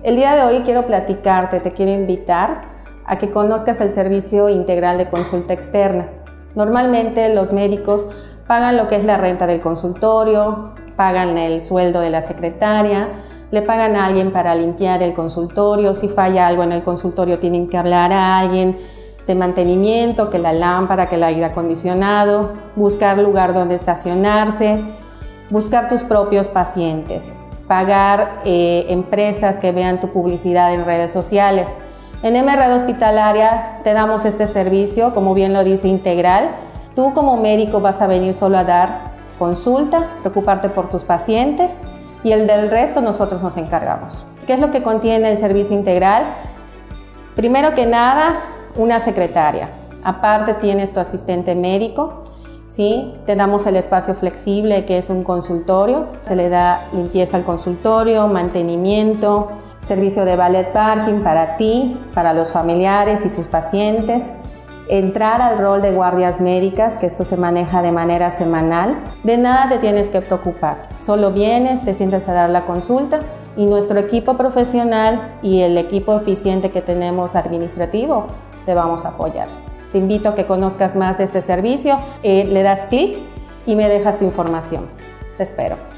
El día de hoy quiero platicarte, te quiero invitar a que conozcas el servicio integral de consulta externa. Normalmente los médicos pagan lo que es la renta del consultorio, pagan el sueldo de la secretaria, le pagan a alguien para limpiar el consultorio, si falla algo en el consultorio tienen que hablar a alguien de mantenimiento, que la lámpara, que el aire acondicionado, buscar lugar donde estacionarse, buscar tus propios pacientes, pagar empresas que vean tu publicidad en redes sociales. En MRD Hospitalaria te damos este servicio, como bien lo dice, integral. Tú como médico vas a venir solo a dar consulta, preocuparte por tus pacientes y el del resto nosotros nos encargamos. ¿Qué es lo que contiene el servicio integral? Primero que nada, una secretaria. Aparte tienes tu asistente médico, ¿sí? Te damos el espacio flexible que es un consultorio. Se le da limpieza al consultorio, mantenimiento, servicio de valet parking para ti, para los familiares y sus pacientes. Entrar al rol de guardias médicas, que esto se maneja de manera semanal. De nada te tienes que preocupar. Solo vienes, te sientas a dar la consulta y nuestro equipo profesional y el equipo eficiente que tenemos administrativo te vamos a apoyar. Te invito a que conozcas más de este servicio, le das clic y me dejas tu información. Te espero.